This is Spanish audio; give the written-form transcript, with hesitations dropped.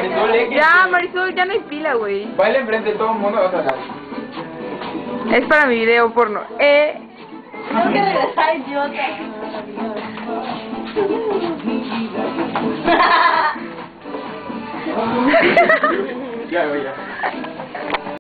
Marisol, Ya, Marisol, ya no hay pila, güey. baila enfrente de todo el mundo, vas a ganar. Es para mi video porno. Tengo que regresar, idiota. Ya, güey, ya.